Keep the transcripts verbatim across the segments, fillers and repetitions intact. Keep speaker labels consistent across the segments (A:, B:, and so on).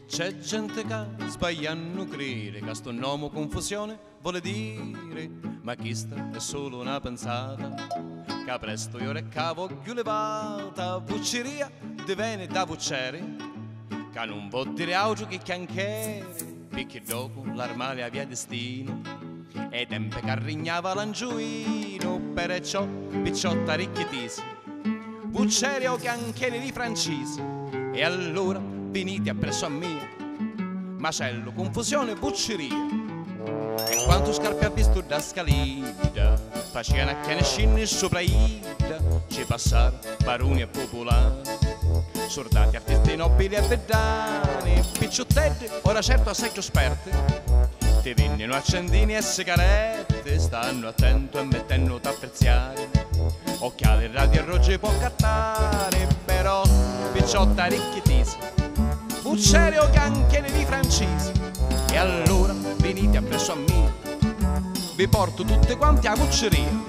A: C'è gente che sbagliano credere che sto nome confusione vuole dire, ma questa è solo una pensata, che presto io recca voglio levata, vucceria diviene da vuccere, che non può dire altro che chianchere, perché dopo l'armalia via destino, e tempe che rignava l'angioino, perciò picciotta ricchietisi, vuccere o chianchere di francesi, e allora venite appresso a me, macello, confusione, bucceria. E quanto scarpe ha visto da scalita, facevano a chiane scinne sopra ida, ci passare baroni e popolari, soldati, artisti nobili e bedani, picciottetti, ora certo assai più esperti, ti vennero accendini e sigarette, stanno attento e mettendo t'apprezzare, occhiali, radio e rogge può cattare, però picciotta ricchietisi, vuccere o chianchere di francesi, e allora venite appresso a me, vi porto tutte quanti a vucceria.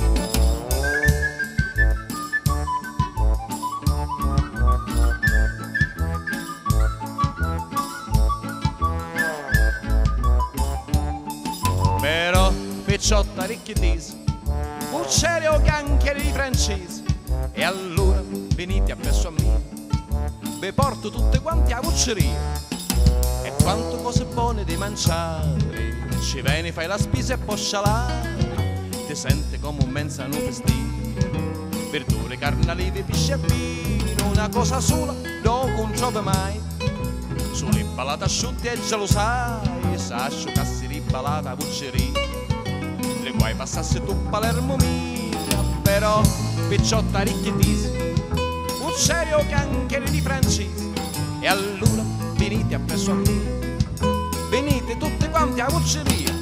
A: Però picciotta ricchietisi, vuccere o chianchere di francesi, e allora venite appresso a me, vi porto tutte quanti a vucceria. E quanto cose buone di mangiare, ci vieni, fai la spesa e poi scialare, ti sente come un menzano festino, verdure, carne, olive, pesce e vino, una cosa sola dopo non trovi mai, sulle ballate asciutte e già lo sai, se asciugassi riballata a vucceria, le guai passassi tu Palermo mia, però picciotta ricchietisi, vuccere o chianchere di francesi, e allora venite appresso a me, venite tutte quanti a vucceria.